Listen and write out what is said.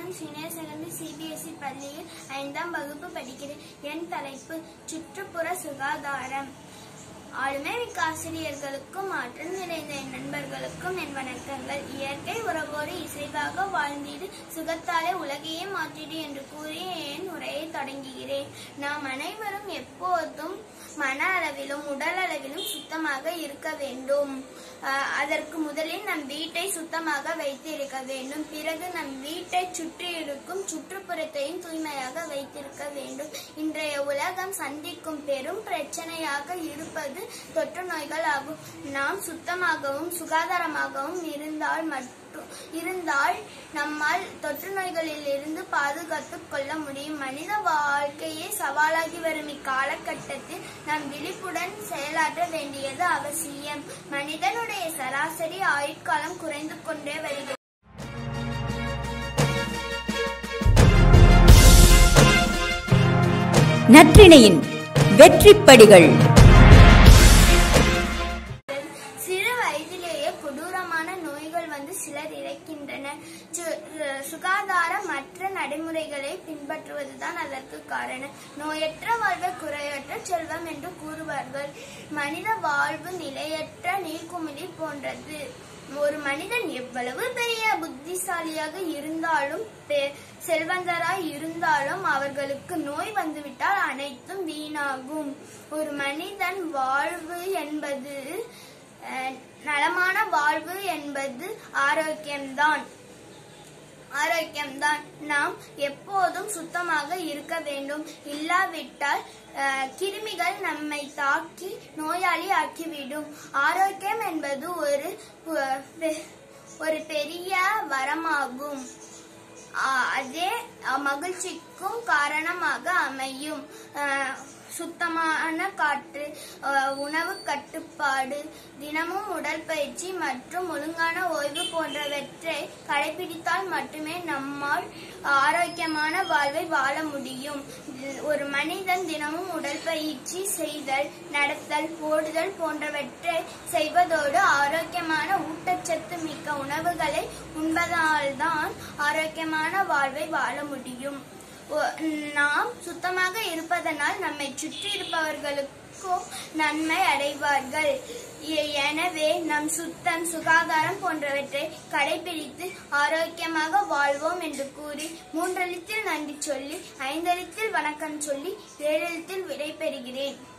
நான் senior secondary CBSE பள்ளியில் 5ஆம் வகுப்பு படிக்கிறேன். என் தலைப்பு சுற்றுப்புற சுகாதாரம். ஆளுமை மிக்க ஆசிரியர்களுக்கும் ஆற்றல் நிறைந்த என் நண்பர்களுக்கும் என் வணக்கங்கள். இயற்கை உறவோடு இசைவாக வாழ்ந்திடு, சுகத்தாலே உலகையே மாற்றிடு என்று கூறி என் உரையை தொடங்குகிறேன். நாம் அனைவரும் எப்போதும் மன அளவிலும் உடல் அளவிலும் சுத்தமாக இருக்க வேண்டும். அதற்கு முதலில் நம் வீட்டை சுத்தமாக வைத்திருக்க வேண்டும். பிறகு நம் வீட்டை சுற்றி இருக்கும் சுற்றுப்புறத்தையும் தூய்மையாக வைத்திருக்க வேண்டும். இன்றைய உலகம் சந்திக்கும் பெரும் பிரச்சனையாக இருப்பது தொற்று நோய்கள் ஆகும். நாம் சுத்தமாகவும் சுகாதாரமாகவும் இருந்தால் நம்மால் தொற்று நோய்களில் இருந்து பாதுகாத்துக் கொள்ள முடியும். மனித வாழ்க்கையே சவாலாகி வரும் இக்காலகட்டத்தில் நாம் விழிப்புடன் செயலாற்ற வேண்டியது அவசியம். மனிதனுடைய சராசரி ஆயுட்காலம் குறைந்து கொண்டே வருகிறது. நற்றிணையின் வெற்றிப்படிகள். சிறு வயதிலேயே கொடூரமான நோய்கள் வந்து சிலர் இறக்கின்றனர். சுகாதாரமற்ற நடைமுறைகளை பின்பற்றுவதுதான் அதற்கு காரணம். நோயற்ற வாழ்வை குறையற்ற செல்வம் என்று கூறுவார்கள். மனித வாழ்வு நிலையற்ற நீர்க்குமிழி போன்றது. ஒரு மனிதன் எவ்வளவு பெரிய புத்திசாலியாக இருந்தாலும் செல்வந்தராய் இருந்தாலும் அவர்களுக்கு நோய் வந்துவிட்டால் அனைத்தும் வீணாகும். ஒரு மனிதன் வாழ்வு என்பது நலமான வாழ்வு என்பது ஆரோக்கியம்தான். நாம் எப்போதும் சுத்தமாக இருக்க வேண்டும். இல்லாவிட்டால் கிருமிகள் நம்மை தாக்கி நோயாளி ஆக்கிவிடும். ஆரோக்கியம் என்பது ஒரு பெரிய வரமாகும். அதே மகிழ்ச்சிக்கும் காரணமாக அமையும். சுத்தமான காற்று, உணவு கட்டுப்பாடு, தினமும் உடற்பயிற்சி மற்றும் ஒழுங்கான ஓய்வு போன்றவற்றை கடைபிடித்தால் மட்டுமே நம்மால் ஆரோக்கியமான வாழ்வை வாழ முடியும். ஒரு மனிதன் தினமும் உடற்பயிற்சி செய்தல், நடத்தல், ஓடுதல் போன்றவற்றை செய்வதோடு ஆரோக்கியமான ஊட்டச்சத்து மிக்க உணவுகளை உண்பதால்தான் ஆரோக்கியமான வாழ்வை வாழ முடியும். நாம் சுத்தமாக இருப்பதனால் நம்மை சுற்றி இருப்பவர்களுக்கும் நன்மை அடைவார்கள். எனவே நம் சுத்தம், சுகாதாரம் போன்றவற்றை கடைபிடித்து ஆரோக்கியமாக வாழ்வோம் என்று கூறி 3 எழுத்தில் நன்றி சொல்லி, 5 எழுத்தில் வணக்கம் சொல்லி, 7 எழுத்தில் விடை பெறுகிறேன்.